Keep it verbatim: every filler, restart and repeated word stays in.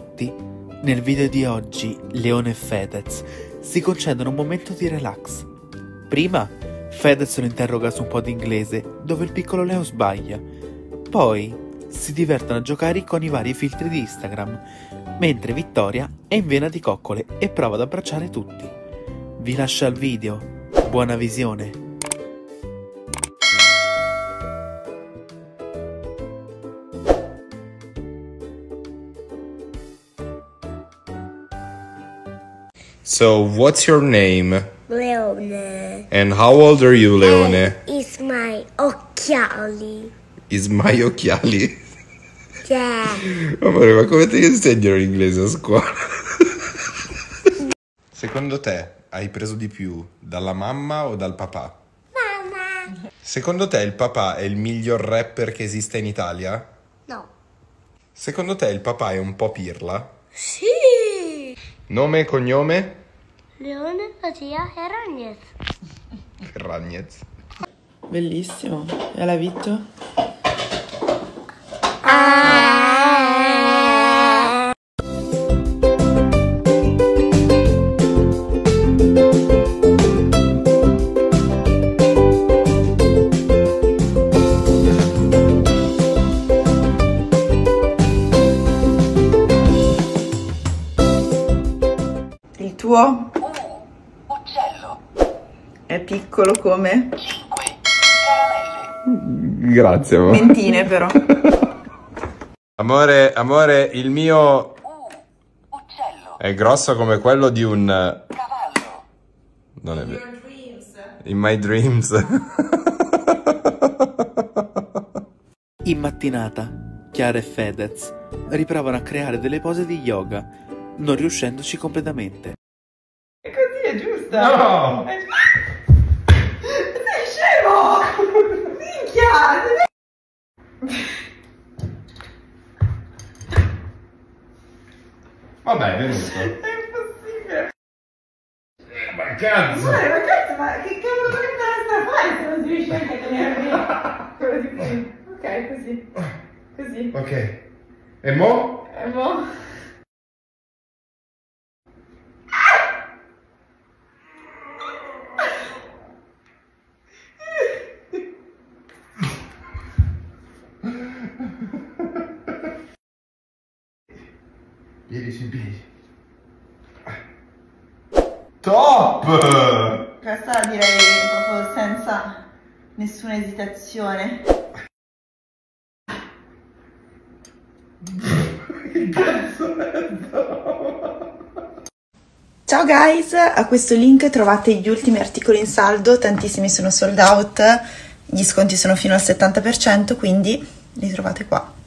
tutti! Nel video di oggi Leone e Fedez si concedono un momento di relax. Prima Fedez lo interroga su un po' di inglese dove il piccolo Leo sbaglia. Poi si divertono a giocare con i vari filtri di Instagram, mentre Vittoria è in vena di coccole e prova ad abbracciare tutti. Vi lascio al video, buona visione! So, what's your name? Leone. And how old are you, Leone? And it's my occhiali. Is my occhiali? Yeah. Amore, ma come ti insegnano l'inglese a scuola? Secondo te hai preso di più dalla mamma o dal papà? Mamma. Secondo te il papà è il miglior rapper che esiste in Italia? No. Secondo te il papà è un po' pirla? Sì. Nome e cognome? Leone Mattia Heragnez. Heragnez. Bellissimo. E l'hai visto? Ah. Il tuo? Uccello. È piccolo come? cinque caramelle. Grazie, amore. Mentine però. Amore, amore, il mio Uccello. è grosso come quello di un... Cavallo. Non è vero. In my dreams. In mattinata, Chiara e Fedez riprovano a creare delle pose di yoga, non riuscendoci completamente. E così è giusto? No! È... Sei scemo! Minchia! Vabbè, è venuto. È impossibile! Ma cazzo! Ma, ma cazzo, ma che cavolo dovrebbe essere a fare se non si riesce anche a tenermi quello di qui? Ok, così. Così. Ok. E mo? E mo? Piedi sui piedi. Top! Questa la direi proprio senza nessuna esitazione. Che cazzo è? Ciao guys, a questo link trovate gli ultimi articoli in saldo, tantissimi sono sold out, gli sconti sono fino al settanta per cento, quindi li trovate qua.